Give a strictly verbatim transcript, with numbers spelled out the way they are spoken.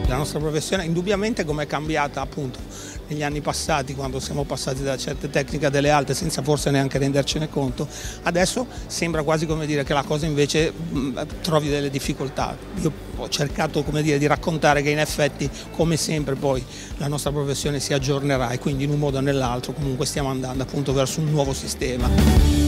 la nostra professione indubbiamente come è cambiata appunto negli anni passati, quando siamo passati da certe tecniche delle alte senza forse neanche rendercene conto. Adesso sembra quasi come dire che la cosa invece mh, trovi delle difficoltà. Io ho cercato come dire, di raccontare che in effetti come sempre poi la nostra professione si aggiornerà e quindi in un modo o nell'altro comunque stiamo andando appunto verso un nuovo sistema.